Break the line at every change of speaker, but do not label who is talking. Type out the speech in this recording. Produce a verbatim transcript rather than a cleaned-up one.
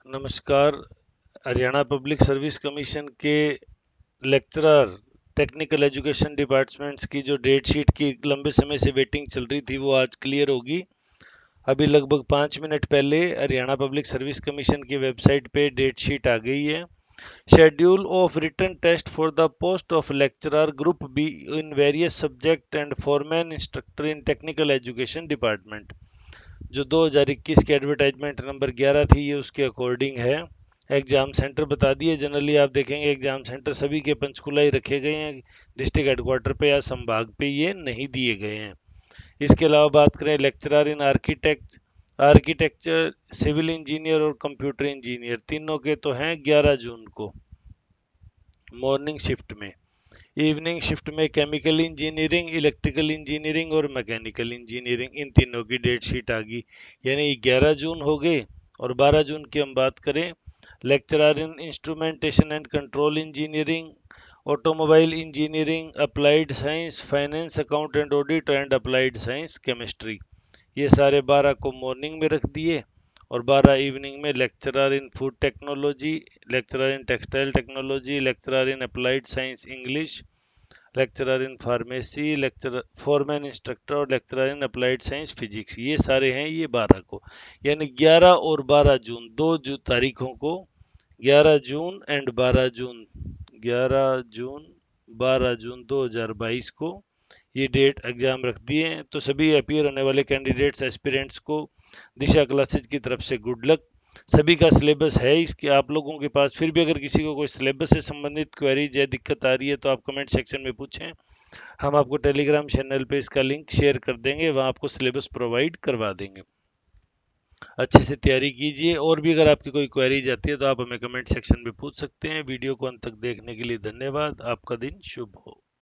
नमस्कार। Haryana public service commission के lecturer technical education departments की जो डेट शीट की लंबे समय से वेटिंग चल रही थी वो आज क्लियर होगी। अभी लगभग पाँच मिनट पहले हरियाणा पब्लिक सर्विस कमीशन की वेबसाइट पे डेट शीट आ गई है। Schedule of written test for the post of lecturer group B in various subject and foreman instructor in technical education department, जो दो हज़ार इक्कीस के एडवर्टाइजमेंट नंबर ग्यारह थी, ये उसके अकॉर्डिंग है। एग्जाम सेंटर बता दिए। जनरली आप देखेंगे एग्जाम सेंटर सभी के पंचकुला ही रखे गए हैं, डिस्ट्रिक्ट हेडक्वार्टर पे या संभाग पे ये नहीं दिए गए हैं। इसके अलावा बात करें lecturer in architect architecture, civil engineer और कंप्यूटर इंजीनियर, तीनों के तो हैं ग्यारह जून को मॉर्निंग शिफ्ट में। इवनिंग शिफ्ट में केमिकल इंजीनियरिंग, इलेक्ट्रिकल इंजीनियरिंग और मैकेनिकल इंजीनियरिंग, इन तीनों की डेट शीट आ गई। यानी ग्यारह जून हो गए। और बारह जून की हम बात करें, lecturer in instrumentation and control engineering, automobile engineering, applied science, finance, account and audit and applied science chemistry, ये सारे बारह को मॉर्निंग में रख दिए। और बारह इवनिंग में lecturer in food technology, lecturer in textile technology, lecturer in applied science English, lecturer in pharmacy, lecturer foreman instructor और lecturer in applied science physics, ये सारे हैं ये बारह को। यानी ग्यारह और बारह जून, दो जो तारीखों को, ग्यारह जून एंड बारह जून, ग्यारह जून बारह जून दो हज़ार बाईस को ये डेट एग्जाम रख दिए हैं। तो सभी अपीयर होने वाले कैंडिडेट्स एस्पिरेंट्स को दिशा क्लासेज की तरफ से गुड लक। सभी का सिलेबस है इसके आप लोगों के पास। फिर भी अगर किसी को कोई सिलेबस से संबंधित क्वेरीज या दिक्कत आ रही है तो आप कमेंट सेक्शन में पूछें। हम आपको टेलीग्राम चैनल पे इसका लिंक शेयर कर देंगे, वहाँ आपको सिलेबस प्रोवाइड करवा देंगे। अच्छे से तैयारी कीजिए। और भी अगर आपकी कोई क्वेरीज आती है तो आप हमें कमेंट सेक्शन में पूछ सकते हैं। वीडियो को अंत तक देखने के लिए धन्यवाद। आपका दिन शुभ हो।